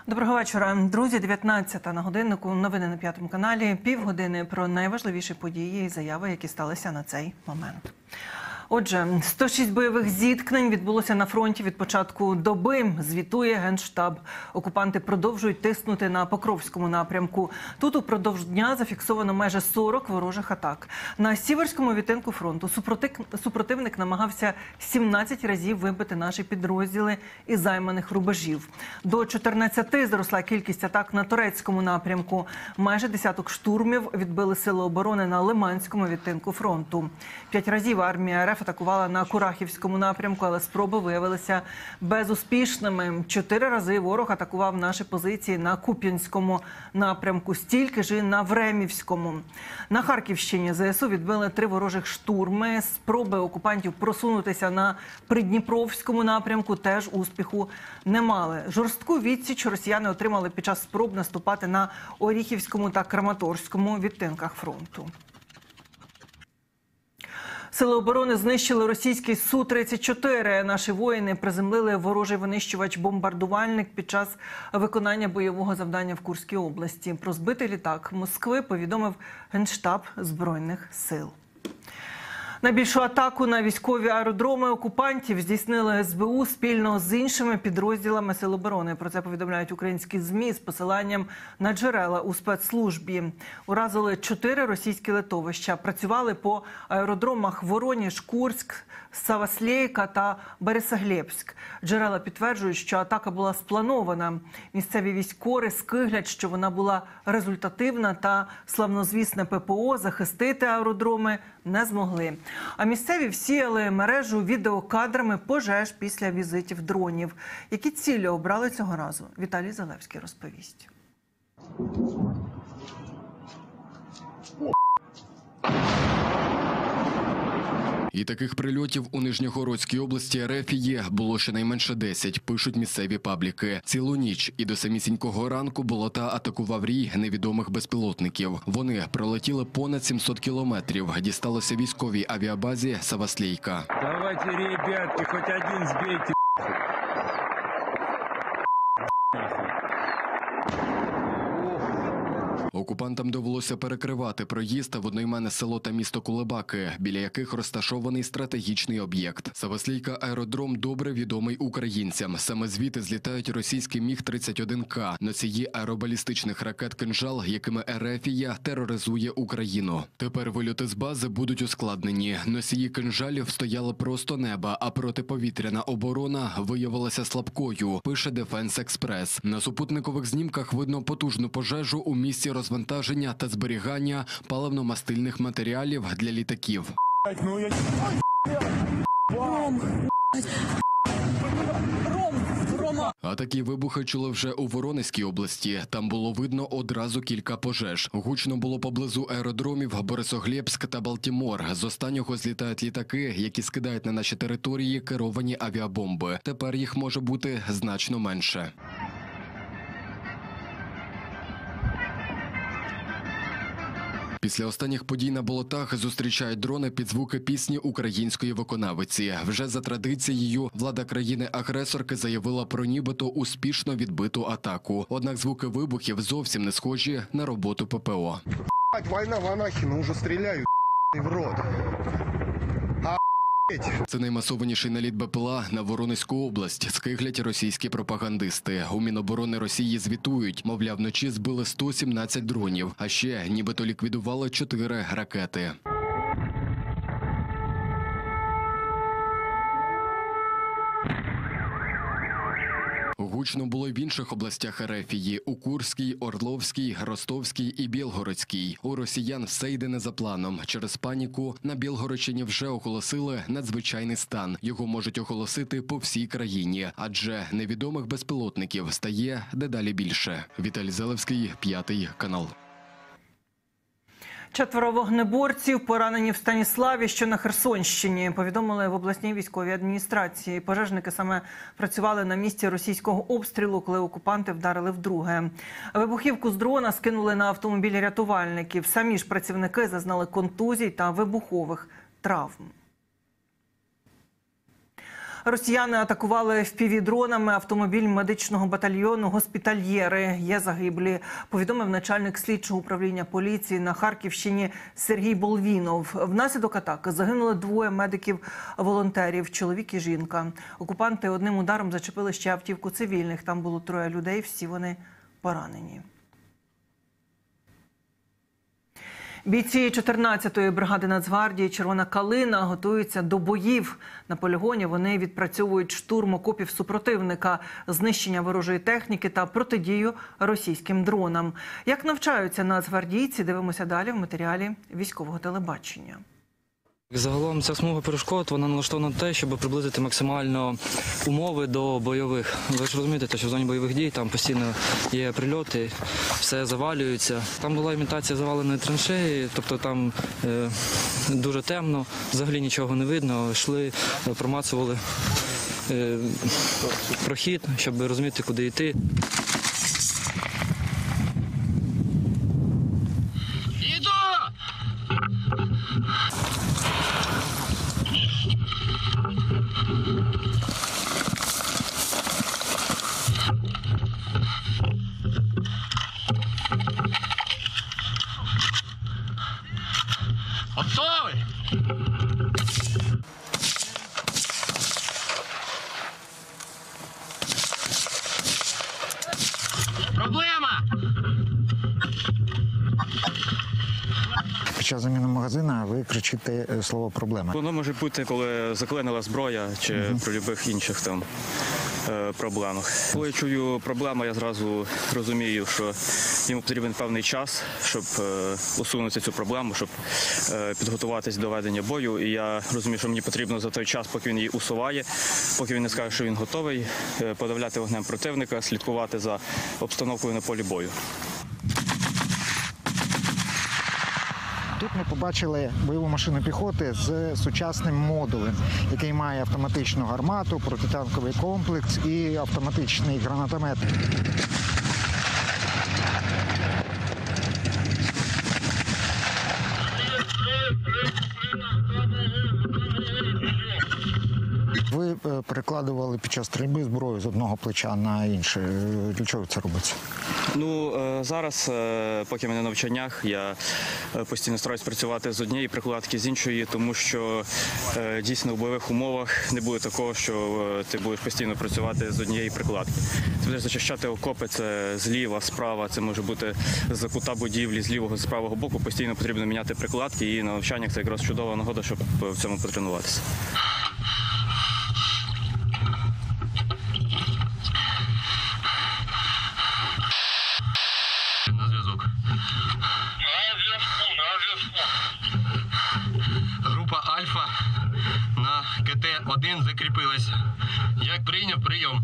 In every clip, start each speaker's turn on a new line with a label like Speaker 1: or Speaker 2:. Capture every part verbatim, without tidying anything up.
Speaker 1: Доброго вечора, друзі. дев'ятнадцята на годиннику. Новини на п'ятому каналі. Півгодини про найважливіші події і заяви, які сталися на цей момент. Отже, сто шість бойових зіткнень відбулося на фронті від початку доби, звітує Генштаб. Окупанти продовжують тиснути на Покровському напрямку. Тут упродовж дня зафіксовано майже сорок ворожих атак. На Сіверському відтинку фронту супротивник намагався сімнадцять разів вибити наші підрозділи із займаних рубежів. До чотирнадцяти зросла кількість атак на Торецькому напрямку. Майже десяток штурмів відбили сили оборони на Лиманському відтинку фронту. П'ять разів армія РФ атакувала на Курахівському напрямку, але спроби виявилися безуспішними. Чотири рази ворог атакував наші позиції на Куп'янському напрямку, стільки ж і на Времівському. На Харківщині ЗСУ відбили три ворожих штурми. Спроби окупантів просунутися на Придніпровському напрямку теж успіху не мали. Жорстку відсіч росіяни отримали під час спроб наступати на Оріхівському та Краматорському відтинках фронту. Сили оборони знищили російський Су тридцять чотири. Наші воїни приземлили ворожий винищувач-бомбардувальник під час виконання бойового завдання в Курській області. Про збитий літак Москви повідомив Генштаб Збройних сил. Найбільшу атаку на військові аеродроми окупантів здійснили ес бе у спільно з іншими підрозділами Сил оборони. Про це повідомляють українські ЗМІ з посиланням на джерела у спецслужбі. Уразили чотири російські литовища. Працювали по аеродромах Вороніж, Курськ, Саваслейка та Борисоглебськ. Джерела підтверджують, що атака була спланована. Місцеві військові скиглять, що вона була результативна, та славнозвісне пе пе о захистити аеродроми не змогли. А місцеві всіяли мережу відеокадрами пожеж після візитів дронів. Які цілі обрали цього разу? Віталій Залевський розповість.
Speaker 2: І таких прильотів у Нижньогородській області РФ є було щонайменше десять, пишуть місцеві пабліки. Цілу ніч і до самісінького ранку болота атакував рій невідомих безпілотників. Вони пролетіли понад сімсот кілометрів, дісталося військовій авіабазі Саваслейка.
Speaker 3: Давайте, ребятки, хоч один збейте.
Speaker 2: Окупантам довелося перекривати проїзд в одноіменне село та місто Кулебаки, біля яких розташований стратегічний об'єкт. Саваслейка аеродром добре відомий українцям. Саме звідти злітають російські міг тридцять один ка, носії аеробалістичних ракет «Кинжал», якими Ерефія тероризує Україну. Тепер вильоти з бази будуть ускладнені. Носії «Кинжалів» стояли просто неба, а протиповітряна оборона виявилася слабкою, пише Дефенс Експрес. На супутникових знімках видно потужну пожежу у місці розвантаження та зберігання паливно-мастильних матеріалів для літаків. А такі вибухи чули вже у Воронезькій області. Там було видно одразу кілька пожеж. Гучно було поблизу аеродромів Борисоглебськ та Балтімор. З останнього злітають літаки, які скидають на наші території керовані авіабомби. Тепер їх може бути значно менше. Після останніх подій на болотах зустрічають дрони під звуки пісні української виконавиці. Вже за традицією влада країни-агресорки заявила про нібито успішно відбиту атаку. Однак звуки вибухів зовсім не схожі на роботу пе пе о.
Speaker 4: Війна в Анахіну, вже стріляють в рот.
Speaker 2: Це наймасованіший наліт Бе Пе Ла на Воронезьку область, скиглять російські пропагандисти. У Міноборони Росії звітують, мовляв, вночі збили сто сімнадцять дронів, а ще нібито ліквідували чотири ракети. Гучно було й в інших областях Ерефії – у Курській, Орловській, Ростовській і Білгородській. У росіян все йде не за планом. Через паніку на Білгородщині вже оголосили надзвичайний стан. Його можуть оголосити по всій країні, адже невідомих безпілотників стає дедалі більше. Віталій Залевський, п'ятий канал.
Speaker 1: Четверо вогнеборців поранені в Станіславі, що на Херсонщині, повідомили в обласній військовій адміністрації. Пожежники саме працювали на місці російського обстрілу, коли окупанти вдарили вдруге. Вибухівку з дрона скинули на автомобіль рятувальників. Самі ж працівники зазнали контузій та вибухових травм. Росіяни атакували впівдронами автомобіль медичного батальйону «Госпітальєри». Є загиблі, повідомив начальник слідчого управління поліції на Харківщині Сергій Болвінов. Внаслідок атаки загинули двоє медиків-волонтерів – чоловік і жінка. Окупанти одним ударом зачепили ще автівку цивільних. Там було троє людей, всі вони поранені. Бійці чотирнадцятої бригади Нацгвардії «Червона калина» готуються до боїв. На полігоні вони відпрацьовують штурм окопів супротивника, знищення ворожої техніки та протидію російським дронам. Як навчаються нацгвардійці, дивимося далі в матеріалі військового телебачення.
Speaker 5: Загалом ця смуга перешкод, вона налаштована на те, щоб приблизити максимально умови до бойових. Ви ж розумієте, що в зоні бойових дій там постійно є прильоти, все завалюється. Там була імітація заваленої траншеї, тобто там е, дуже темно, взагалі нічого не видно. Йшли, промацували е, прохід, щоб розуміти, куди йти.
Speaker 6: Готовий? Проблема!
Speaker 7: Під час заміни магазина ви кричите слово «проблема».
Speaker 8: Воно може бути, коли заклинила зброя чи uh-huh. при будь-яких інших там е, проблемах. Коли я чую проблему, я зразу розумію, що йому потрібен певний час, щоб е, усунути цю проблему, щоб е, підготуватись до ведення бою. І я розумію, що мені потрібно за той час, поки він її усуває, поки він не скаже, що він готовий, е, подавляти вогнем противника, слідкувати за обстановкою на полі бою.
Speaker 7: Тут ми побачили бойову машину піхоти з сучасним модулем, який має автоматичну гармату, протитанковий комплекс і автоматичний гранатомет. Ви перекладували під час стрільби зброю з одного плеча на інше. Для чого це робиться?
Speaker 8: Ну, зараз, поки ми на навчаннях, я постійно стараюсь працювати з однієї прикладки, з іншої, тому що дійсно в бойових умовах не буде такого, що ти будеш постійно працювати з однієї прикладки. Ти будеш зачищати окопи, це зліва, справа, це може бути з кута будівлі, з лівого, з правого боку. Постійно потрібно міняти прикладки, і на навчаннях це якраз чудова нагода, щоб в цьому потренуватися.
Speaker 6: На зв'язок. На зв'язку, на зв'язку. Група Альфа на КТ один закріпилась. Як прийняв, прийом.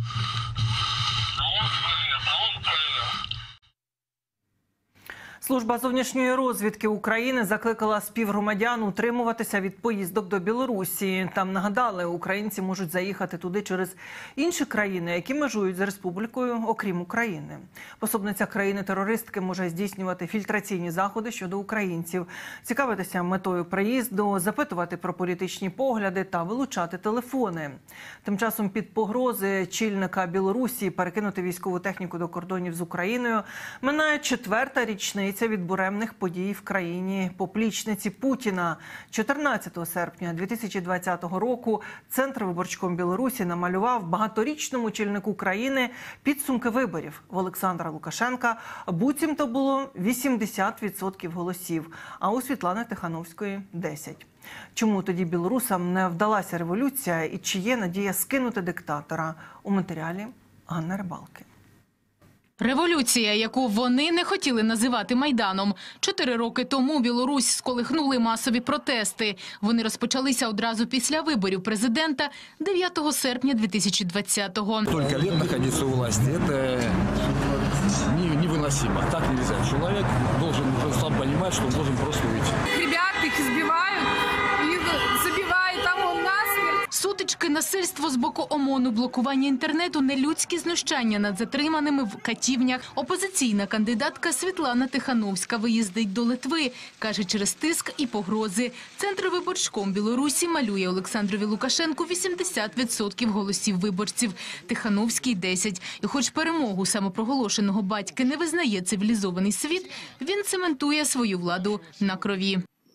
Speaker 1: Служба зовнішньої розвідки України закликала співгромадян утримуватися від поїздок до Білорусі. Там нагадали, українці можуть заїхати туди через інші країни, які межують з республікою, окрім України. Пособниця країни-терористки може здійснювати фільтраційні заходи щодо українців, цікавитися метою приїзду, запитувати про політичні погляди та вилучати телефони. Тим часом під погрози чільника Білорусі перекинути військову техніку до кордонів з Україною минає четверта річниця від буремних подій в країні-поплічниці Путіна. чотирнадцятого серпня дві тисячі двадцятого року Центр виборчком Білорусі намалював багаторічному чільнику країни підсумки виборів. В Олександра Лукашенка буцімто було вісімдесят відсотків голосів, а у Світлани Тихановської – десять. Чому тоді білорусам не вдалася революція і чи є надія скинути диктатора? У матеріалі Ганни Рибалки.
Speaker 9: Революція, яку вони не хотіли називати Майданом. Чотири роки тому Білорусь сколихнули масові протести. Вони розпочалися одразу після виборів президента дев'ятого серпня дві тисячі двадцятого.
Speaker 3: Столько лет находиться у власти, это невыносимо. Так нельзя. Человек должен уже сам понимать, что он должен просто уйти.
Speaker 10: Ребят, их избивают, их забивают, там он насмерть.
Speaker 9: Сутички, насильство з боку ОМОНу, блокування інтернету, нелюдські знущання над затриманими в катівнях. Опозиційна кандидатка Світлана Тихановська виїздить до Литви. Каже, через тиск і погрози. Центр виборчком Білорусі малює Олександрові Лукашенку вісімдесят відсотків голосів виборців. Тихановський – десять. І хоч перемогу самопроголошеного батьки не визнає цивілізований світ, він цементує свою владу на крові.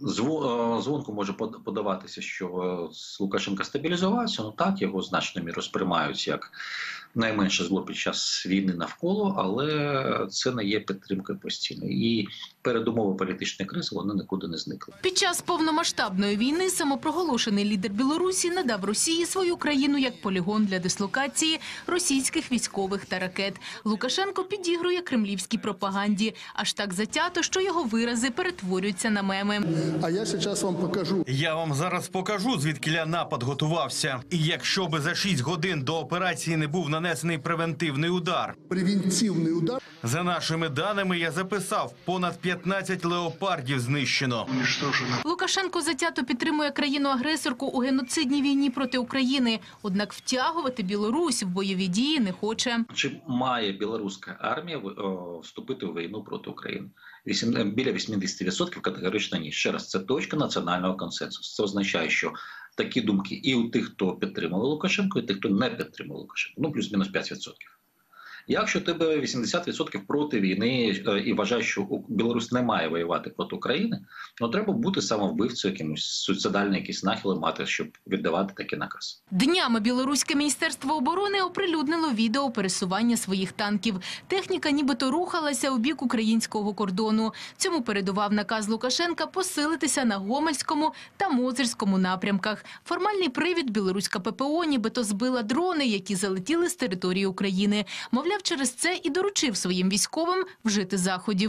Speaker 10: Дзвонку може подаватися, що Лукашенко стабілізувався, ну так, його значно міру сприймають як найменше зло під час війни навколо, але це не є підтримкою постійною. І передумови політичної кризи, вони нікуди не зникли.
Speaker 9: Під час повномасштабної війни самопроголошений лідер Білорусі надав Росії свою країну як полігон для дислокації російських військових та ракет. Лукашенко підігрує кремлівській пропаганді. Аж так затято, що його вирази перетворюються на меми.
Speaker 4: А я зараз вам покажу.
Speaker 11: Я вам зараз покажу, звідкиля напад готувався. І якщо би за шість годин до операції не був нанесений превентивний удар.
Speaker 4: Превентивний удар.
Speaker 11: За нашими даними, я записав, понад п'ятнадцять леопардів знищено.
Speaker 9: Лукашенко затято підтримує країну-агресорку у геноцидній війні проти України. Однак втягувати Білорусь в бойові дії не хоче.
Speaker 10: Чи має білоруська армія вступити в війну проти України? Біля вісімдесят відсотків категорично ні. Ще раз, це точка національного консенсусу. Це означає, що такі думки і у тих, хто підтримував Лукашенко, і тих, хто не підтримував Лукашенко. Ну, плюс-мінус п'ять відсотків. Якщо тебе вісімдесят відсотків проти війни і вважаєш, що Білорусь не має воювати проти України, ну треба бути самовбивцею, якимось суїцидальні якісь нахили мати, щоб віддавати такі накази.
Speaker 9: Днями Білоруське міністерство оборони оприлюднило відео пересування своїх танків. Техніка нібито рухалася у бік українського кордону. Цьому передував наказ Лукашенка посилитися на Гомельському та Мозирському напрямках. Формальний привід – білоруська ППО нібито збила дрони, які залетіли з території України. Мовляв, через це і доручив своїм військовим вжити заходів.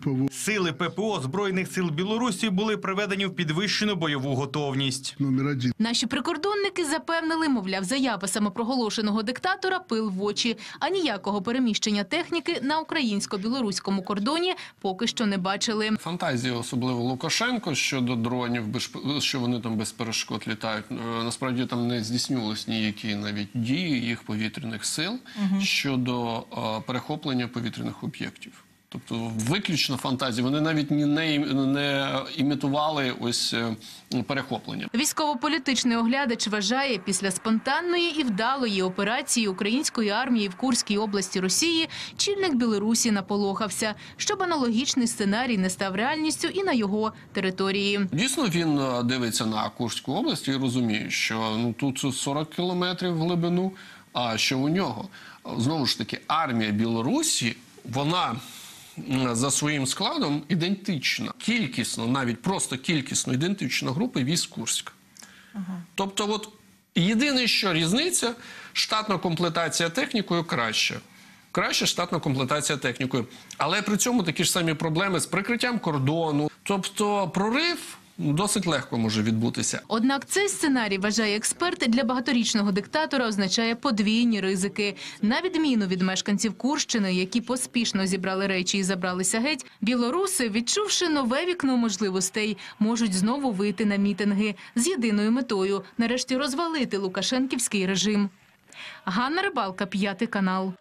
Speaker 11: Сили ППО Збройних сил Білорусі були приведені в підвищену бойову готовність.
Speaker 9: Наші прикордонники запевнили, мовляв, заява самопроголошеного диктатора пил в очі. А ніякого переміщення техніки на українсько-білоруському кордоні поки що не бачили.
Speaker 12: Фантазії, особливо Лукашенко, щодо дронів, що вони там без перешкод літають. Насправді там не здійснювалися ніякі навіть дії їх повітряних сил угу. щодо перехоплення повітряних об'єктів. Тобто виключно фантазії. Вони навіть не, не імітували ось перехоплення.
Speaker 9: Військово-політичний оглядач вважає, після спонтанної і вдалої операції української армії в Курській області Росії чільник Білорусі наполохався, щоб аналогічний сценарій не став реальністю і на його території.
Speaker 12: Дійсно, він дивиться на Курську область і розуміє, що ну, тут сорок кілометрів в глибину, а що у нього? Знову ж таки, армія Білорусі, вона за своїм складом ідентична, кількісно, навіть просто кількісно ідентична групи військ Курська. Ага. Тобто, от єдине, що різниця, штатна комплектація технікою краща. Краща штатна комплектація технікою. Але при цьому такі ж самі проблеми з прикриттям кордону. Тобто, прорив досить легко може відбутися.
Speaker 9: Однак цей сценарій, вважає експерт, для багаторічного диктатора означає подвійні ризики. На відміну від мешканців Курщини, які поспішно зібрали речі і забралися геть, білоруси, відчувши нове вікно можливостей, можуть знову вийти на мітинги з єдиною метою – нарешті розвалити лукашенківський режим. Ганна Рибалка, П'ятий канал.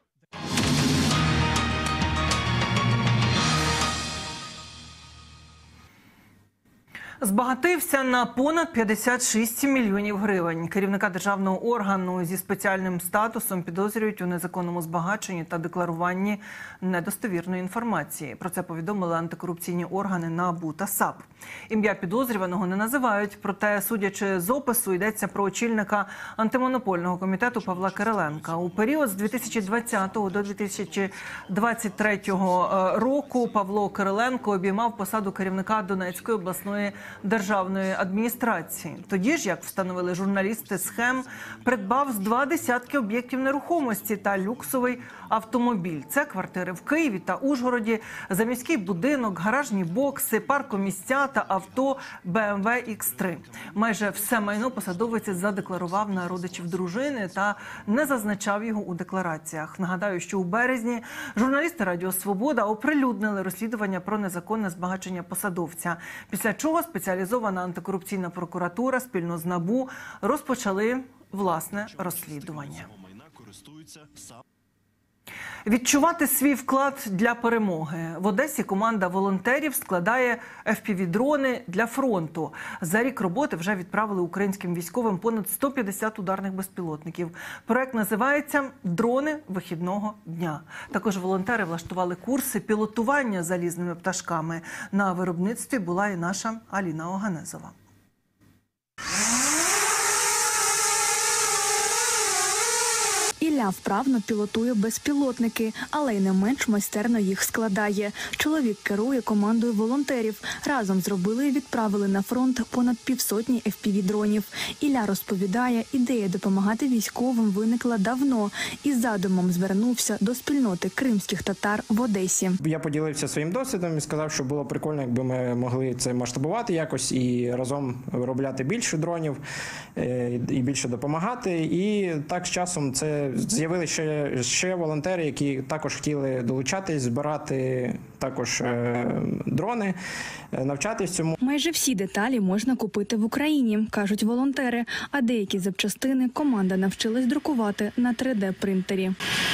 Speaker 1: Збагатився на понад п'ятдесят шість мільйонів гривень. Керівника державного органу зі спеціальним статусом підозрюють у незаконному збагаченні та декларуванні недостовірної інформації. Про це повідомили антикорупційні органи НАБУ та САП. Ім'я підозрюваного не називають, проте, судячи з опису, йдеться про очільника антимонопольного комітету Павла Кириленка. У період з дві тисячі двадцятого до дві тисячі двадцять третього року Павло Кириленко обіймав посаду керівника Донецької обласної державної адміністрації. Тоді ж, як встановили журналісти схем, придбав з два десятки об'єктів нерухомості та люксовий автомобіль. Це квартири в Києві та Ужгороді, заміський будинок, гаражні бокси, паркомісця та авто Б М В Ікс три. Майже все майно посадовець задекларував на родичів дружини та не зазначав його у деклараціях. Нагадаю, що у березні журналісти Радіо Свобода оприлюднили розслідування про незаконне збагачення посадовця, після чого спеціалісти спеціалізована антикорупційна прокуратура спільно з НАБУ розпочали власне розслідування. Відчувати свій вклад для перемоги. В Одесі команда волонтерів складає еф пі ві-дрони для фронту. За рік роботи вже відправили українським військовим понад сто п'ятдесят ударних безпілотників. Проект називається «Дрони вихідного дня». Також волонтери влаштували курси пілотування залізними пташками. На виробництві була і наша Аліна Оганезова.
Speaker 13: Ілля вправно пілотує безпілотники, але й не менш майстерно їх складає. Чоловік керує командою волонтерів. Разом зробили і відправили на фронт понад півсотні еф пі ві-дронів. Ілля розповідає, ідея допомагати військовим виникла давно. Із задумом звернувся до спільноти кримських татар в Одесі.
Speaker 14: Я поділився своїм досвідом і сказав, що було прикольно, якби ми могли це масштабувати якось і разом виробляти більше дронів і більше допомагати. І так з часом це з'явилися ще, ще волонтери, які також хотіли долучатись, збирати також е, дрони, навчатись цьому.
Speaker 13: Майже всі деталі можна купити в Україні, кажуть волонтери, а деякі запчастини команда навчилась друкувати на три де принтері.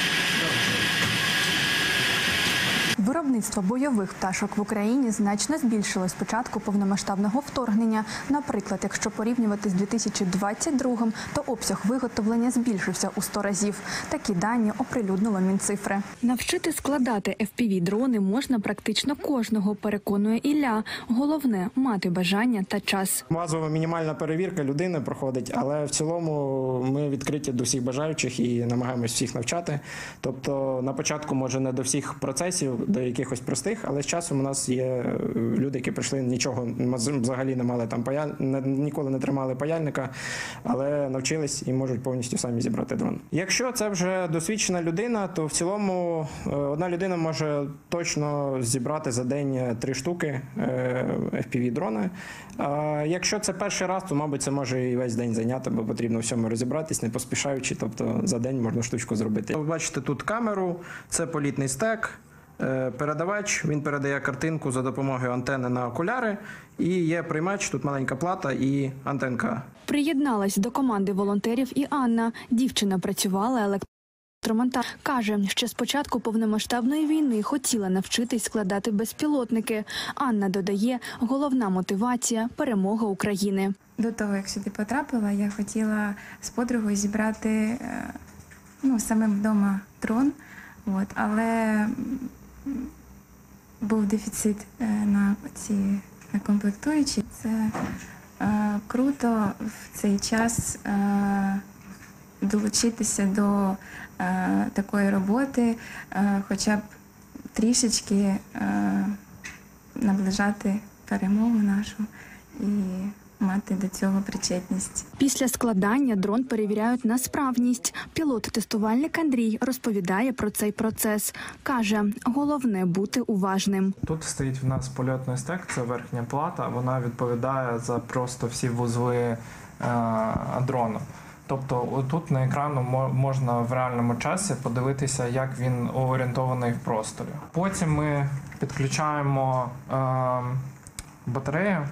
Speaker 15: Виробництво бойових пташок в Україні значно збільшилось з початку повномасштабного вторгнення. Наприклад, якщо порівнювати з дві тисячі двадцять другим, то обсяг виготовлення збільшився у сто разів. Такі дані оприлюднило Мінцифри.
Speaker 13: Навчити складати еф пі ві-дрони можна практично кожного, переконує Ілля. Головне – мати бажання та час.
Speaker 14: Базова мінімальна перевірка людини проходить, але в цілому ми відкриті до всіх бажаючих і намагаємось всіх навчати. Тобто на початку, може, не до всіх процесів, до якихось простих, але з часом у нас є люди, які прийшли, нічого взагалі не мали там паяль... ніколи не тримали паяльника, але навчились і можуть повністю самі зібрати дрон. Якщо це вже досвідчена людина, то в цілому одна людина може точно зібрати за день три штуки еф пі ві-дрони. А якщо це перший раз, то, мабуть, це може і весь день зайняти, бо потрібно всьому розібратись, не поспішаючи, тобто за день можна штучку зробити. Ви бачите тут камеру, це політний стек. Передавач, він передає картинку за допомогою антени на окуляри, і є приймач, тут маленька плата і антенка.
Speaker 13: Приєдналась до команди волонтерів і Анна. Дівчина працювала електромонтажем. Каже, ще з початку повномасштабної війни хотіла навчитись складати безпілотники. Анна додає, головна мотивація – перемога України.
Speaker 16: До того, як сюди потрапила, я хотіла з подругою зібрати ну, самим вдома дрон, от, але був дефіцит на ці на комплектуючі. Це е, круто в цей час е, долучитися до е, такої роботи, е, хоча б трішечки е, наближати перемогу нашу і мати до цього причетність.
Speaker 13: Після складання дрон перевіряють на справність. Пілот-тестувальник Андрій розповідає про цей процес. Каже, головне бути уважним.
Speaker 17: Тут стоїть в нас польотний стек, це верхня плата, вона відповідає за просто всі вузли е, дрону. Тобто тут на екрану можна в реальному часі подивитися, як він орієнтований в просторі. Потім ми підключаємо е, батарею,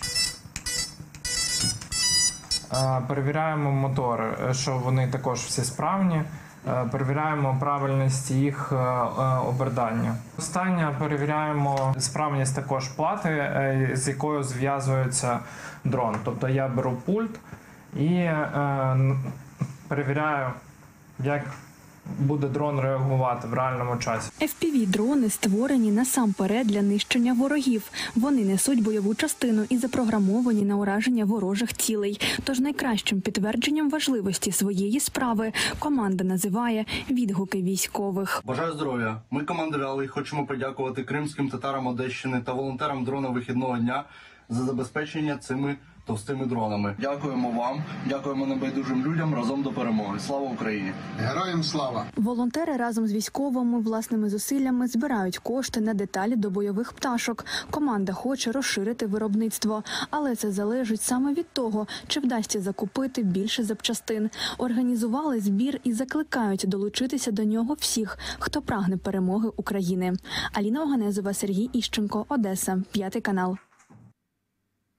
Speaker 17: перевіряємо мотори, що вони також всі справні, перевіряємо правильність їх обертання. Останнє перевіряємо справність також плати, з якою зв'язується дрон. Тобто я беру пульт і перевіряю, як буде дрон реагувати в реальному часі.
Speaker 13: еф пі ві-дрони створені насамперед для нищення ворогів. Вони несуть бойову частину і запрограмовані на ураження ворожих цілей. Тож найкращим підтвердженням важливості своєї справи команда називає відгуки військових.
Speaker 18: Бажаю здоров'я. Ми, команда Вялий, хочемо подякувати кримським татарам Одещини та волонтерам дрона вихідного дня за забезпечення цими товстими дронами. Дякуємо вам, дякуємо небайдужим людям, разом до перемоги. Слава Україні!
Speaker 15: Героям слава! Волонтери разом з військовими власними зусиллями збирають кошти на деталі до бойових пташок. Команда хоче розширити виробництво, але це залежить саме від того, чи вдасться закупити більше запчастин. Організували збір і закликають долучитися до нього всіх, хто прагне перемоги України. Аліна Оганезова, Сергій Іщенко, Одеса, П'ятий канал.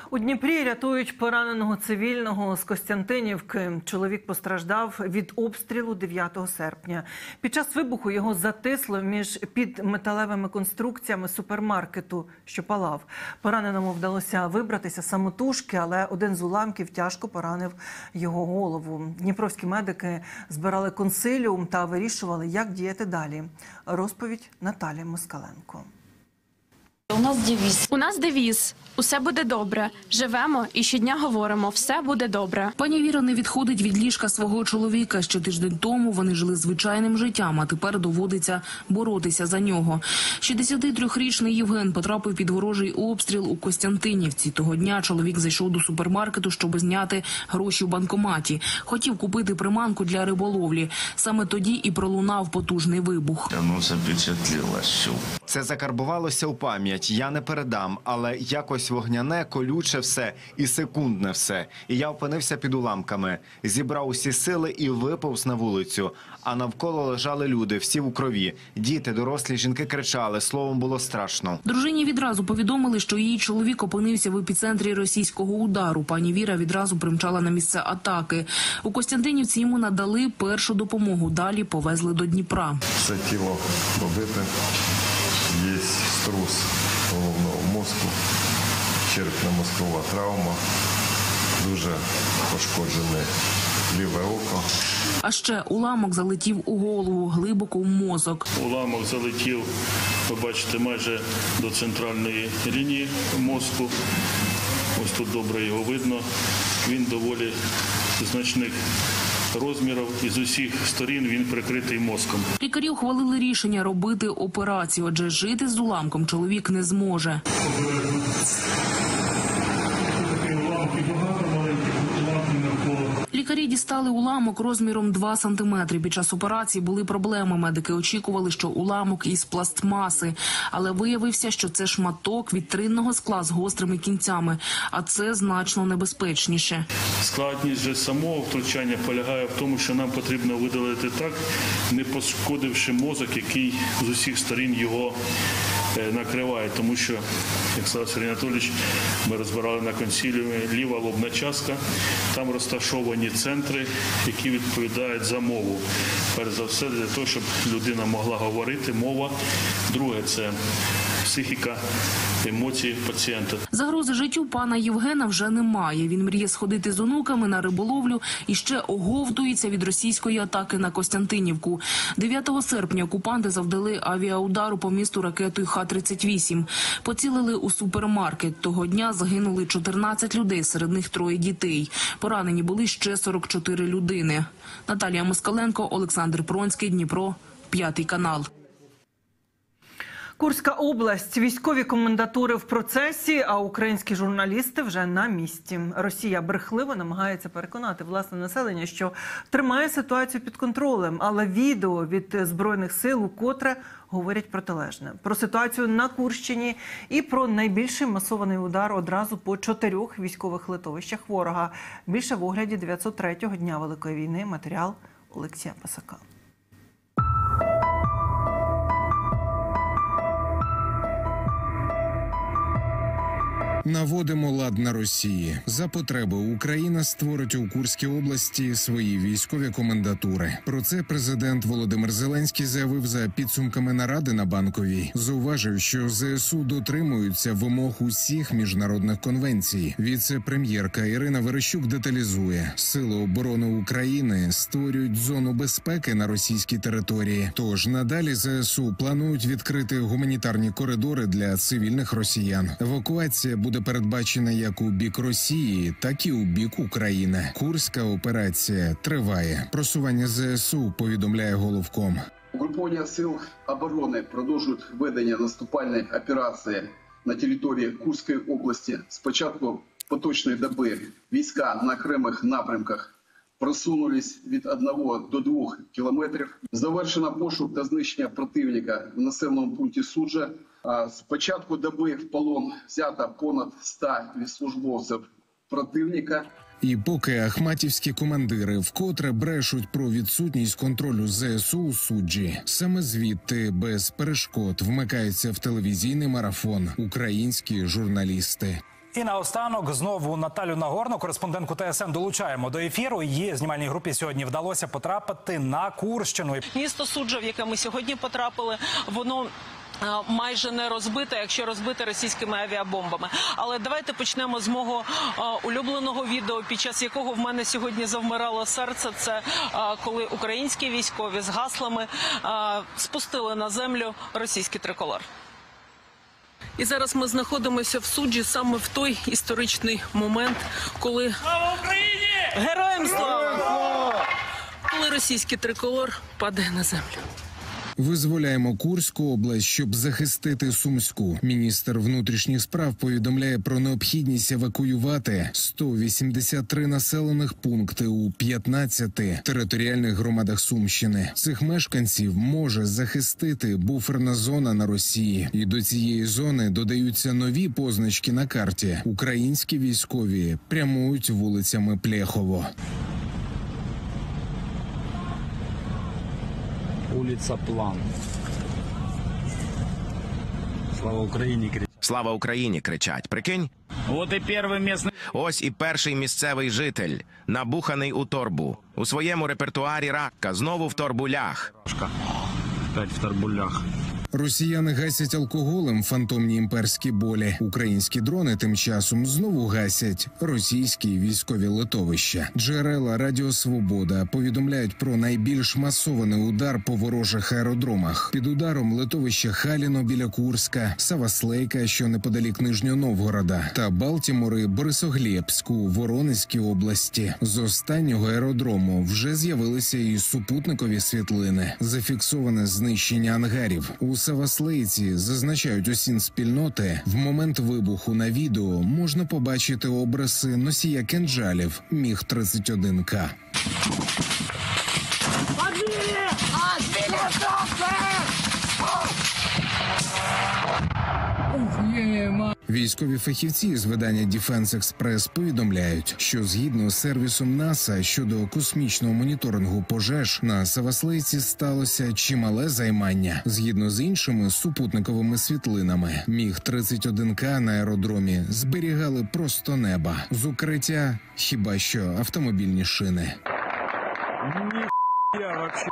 Speaker 1: У Дніпрі рятують пораненого цивільного з Костянтинівки. Чоловік постраждав від обстрілу дев'ятого серпня. Під час вибуху його затисло між під металевими конструкціями супермаркету, що палав. Пораненому вдалося вибратися самотужки, але один з уламків тяжко поранив його голову. Дніпровські медики збирали консиліум та вирішували, як діяти далі. Розповідь Наталії Москаленко.
Speaker 19: У нас девіз. У нас девіз. Усе буде добре. Живемо і щодня говоримо, все буде добре.
Speaker 20: Пані Віра не відходить від ліжка свого чоловіка. Ще тиждень тому вони жили звичайним життям, а тепер доводиться боротися за нього. шістдесятитрирічний Євген потрапив під ворожий обстріл у Костянтинівці. Того дня чоловік зайшов до супермаркету, щоб зняти гроші в банкоматі. Хотів купити приманку для риболовлі. Саме тоді і пролунав потужний вибух.
Speaker 21: Ну, запечатлілося.
Speaker 22: Це закарбувалося у пам'ять. Я не передам, але якось вогняне, колюче все і секундне все. І я опинився під уламками. Зібрав усі сили і виповз на вулицю. А навколо лежали люди, всі у крові. Діти, дорослі, жінки кричали. Словом, було страшно.
Speaker 20: Дружині відразу повідомили, що її чоловік опинився в епіцентрі російського удару. Пані Віра відразу примчала на місце атаки. У Костянтинівці йому надали першу допомогу. Далі повезли до Дніпра.
Speaker 21: Це тіло побите. Є струс головного мозку, черепно-мозкова травма, дуже пошкоджене ліве око.
Speaker 20: А ще уламок залетів у голову, глибоко в мозок.
Speaker 23: Уламок залетів, ви бачите, майже до центральної лінії мозку. Ось тут добре його видно. Він доволі значних розмірів, і з усіх сторін він прикритий мозком.
Speaker 20: Лікарі ухвалили рішення робити операцію, адже жити з уламком чоловік не зможе. Лікарі дістали уламок розміром два сантиметри. Під час операції були проблеми. Медики очікували, що уламок із пластмаси. Але виявився, що це шматок вітринного скла з гострими кінцями. А це значно небезпечніше.
Speaker 23: Складність же самого втручання полягає в тому, що нам потрібно видалити так, не пошкодивши мозок, який з усіх сторін його накриває. Тому що, як сказав Сергій Анатолійович, ми розбирали на консиліумі, ліва лобна частка, там розташовані центри, які відповідають за мову. Перш за все, для того, щоб людина могла говорити, мова. Друге – це психіка, емоції пацієнта.
Speaker 20: Загрози життю пана Євгена вже немає. Він мріє сходити з онуками на риболовлю і ще оговтується від російської атаки на Костянтинівку. дев'ятого серпня окупанти завдали авіаудару по місту ракетою Х тридцять вісім. Поцілили у супермаркет. Того дня загинули чотирнадцять людей, серед них троє дітей. Поранені були ще сорок чотири людини. Наталія Москаленко, Олександр Пронський, Дніпро, п'ятий канал.
Speaker 1: Курська область. Військові комендатури в процесі, а українські журналісти вже на місці. Росія брехливо намагається переконати власне населення, що тримає ситуацію під контролем. Але відео від Збройних сил укотре говорять протилежне. Про ситуацію на Курщині і про найбільший масований удар одразу по чотирьох військових литовищах ворога. Більше в огляді дев'ятсот третього дня Великої війни. Матеріал Олексія Пасака.
Speaker 24: Наводимо лад на Росії. За потреби Україна створить у Курській області свої військові комендатури. Про це президент Володимир Зеленський заявив за підсумками наради на Банковій. Зауважив, що ЗСУ дотримуються вимог усіх міжнародних конвенцій. Віце-прем'єрка Ірина Верещук деталізує. Сили оборони України створюють зону безпеки на російській території. Тож надалі ЗСУ планують відкрити гуманітарні коридори для цивільних росіян. Евакуація буде передбачена як у бік Росії, так і у бік України. Курська операція триває. Просування ЗСУ повідомляє головком.
Speaker 25: Угруповання сил оборони продовжують ведення наступальної операції на території Курської області. З початку поточної доби війська на окремих напрямках просунулись від одного до двох кілометрів. Завершено пошук та знищення противника в населеному пункті Суджа. З початку доби в полон взято понад ста службовців противника.
Speaker 24: І поки ахматівські командири вкотре брешуть про відсутність контролю ЗСУ у Суджі, саме звідти без перешкод вмикаються в телевізійний марафон українські журналісти.
Speaker 2: І наостанок знову Наталю Нагорну, кореспондентку Т С Н, долучаємо до ефіру. Її знімальній групі сьогодні вдалося потрапити на Курщину.
Speaker 5: Місто Суджа, в яке ми сьогодні потрапили, воно майже не розбите, якщо розбите російськими авіабомбами. Але давайте почнемо з мого а, улюбленого відео, під час якого в мене сьогодні завмирало серце. Це а, коли українські військові з гаслами а, спустили на землю російський триколор. І зараз ми знаходимося в Суджі саме в той історичний момент, коли... Слава Україні! Героям слава! Коли російський триколор падає на землю.
Speaker 24: Визволяємо Курську область, щоб захистити Сумську. Міністр внутрішніх справ повідомляє про необхідність евакуювати сто вісімдесят три населених пункти у п'ятнадцяти територіальних громадах Сумщини. Цих мешканців може захистити буферна зона на Росії. І до цієї зони додаються нові позначки на карті. Українські військові прямують вулицями Плєхово.
Speaker 6: Улиця План. Слава Україні!
Speaker 7: Слава Україні! Кричать. Прикинь?
Speaker 6: От і перший місцевий...
Speaker 7: Ось і перший місцевий житель, набуханий у торбу. У своєму репертуарі ракка, знову в торбулях.
Speaker 6: Опять в торбулях.
Speaker 24: Росіяни гасять алкоголем фантомні імперські болі. Українські дрони тим часом знову гасять російські військові литовища. Джерела Радіо Свобода повідомляють про найбільш масований удар по ворожих аеродромах. Під ударом литовища Халіно біля Курська, Саваслейка, що неподалік Нижнього Новгорода, та Балтімори Борисоглєбську, Воронезькій області. З останнього аеродрому вже з'явилися і супутникові світлини. Зафіксоване знищення ангарів. У Саваслейці, зазначають осінспільноти, в момент вибуху на відео можна побачити обриси носія кинджалів Міг тридцять один К. Військові фахівці з видання Defense Express повідомляють, що згідно з сервісом НАСА щодо космічного моніторингу пожеж на Саваслейці сталося чимале займання. Згідно з іншими супутниковими світлинами, Міг тридцять один К на аеродромі зберігали просто неба. З укриття хіба що автомобільні шини.
Speaker 6: Ніхуя вообще.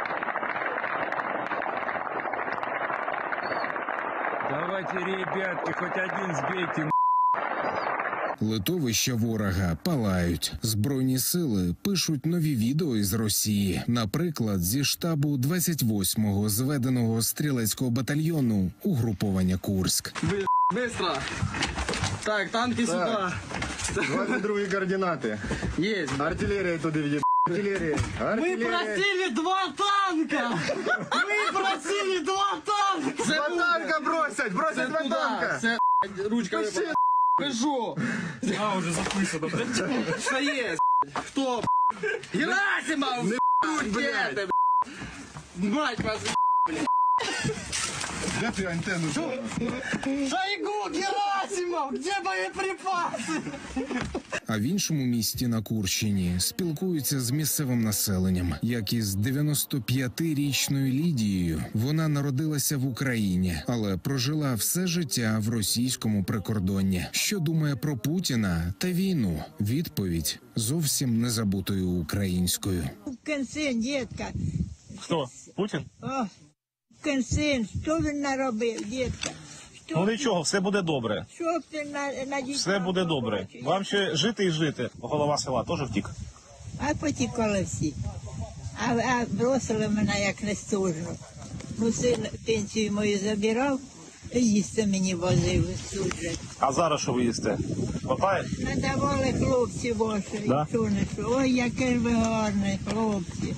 Speaker 6: Давайте, ребятки, хоть один збейте.
Speaker 24: Литовища ворога палають. Збройні сили пишуть нові відео із Росії. Наприклад, зі штабу двадцять восьмого зведеного стрілецького батальйону угруповання Курськ.
Speaker 8: Быстро! Так, танки сюда.
Speaker 4: двадцять другі координати.
Speaker 8: Есть.
Speaker 4: Артиллерия туди в'їб. Артиллерия.
Speaker 8: Мы просили два танка! Мы просили два танка!
Speaker 4: Два танка бросять! Бросять два танка!
Speaker 8: Все, ручка выпала. Пишу!
Speaker 6: А, уже записано.
Speaker 8: Что есть? Кто? Герасимов!
Speaker 4: Не
Speaker 8: где ты, мать вас, блядь!
Speaker 4: Де ти антенну?
Speaker 8: Шойгу, Герасимов! Где боеприпасы?
Speaker 24: А в іншому місті на Курщині спілкуються з місцевим населенням, як і з дев'яносто п'ятирічною Лідією. Вона народилася в Україні, але прожила все життя в російському прикордонні. Що думає про Путіна та війну? Відповідь зовсім не забутою українською.
Speaker 26: Кенсин, дітка.
Speaker 6: Хто? Путін?
Speaker 26: О, Кенсин, що він наробив, дітка?
Speaker 6: Ну нічого, все буде добре.
Speaker 26: Що б ти на, на дітей?
Speaker 6: Все буде добре. Вам ще жити і жити. Голова села теж втік.
Speaker 26: А потікали всі. А, а бросили мене як нестужно. Ну, син пенсію мою забирав, і їсти мені возив суджать.
Speaker 6: А зараз що ви їсте? Хватає?
Speaker 26: Надавали хлопці ваші,
Speaker 6: Да?
Speaker 26: що не що. Ой, яке ви гарні хлопці.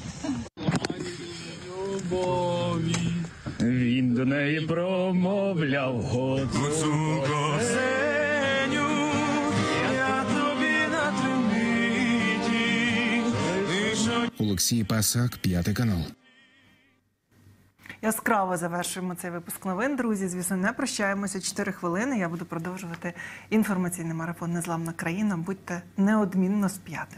Speaker 6: Любові. Він до неї промовляв Гуцулко. Косеню, я тобі на тримиті.
Speaker 24: Олексій Пасак, п'ятий канал.
Speaker 1: Яскраво завершуємо цей випуск новин. Друзі, звісно, не прощаємося. Чотири хвилини. Я буду продовжувати інформаційний марафон «Незламна країна». Будьте неодмінно з п'ятим.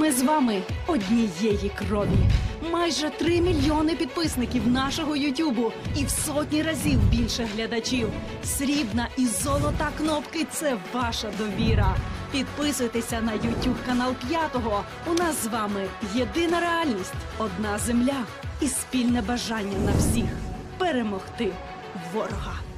Speaker 3: Ми з вами однієї крові. Майже три мільйони підписників нашого Ютубу і в сотні разів більше глядачів. Срібна і золота кнопки – це ваша довіра. Підписуйтеся на Ютуб канал П'ятого. У нас з вами єдина реальність, одна земля і спільне бажання на всіх перемогти ворога.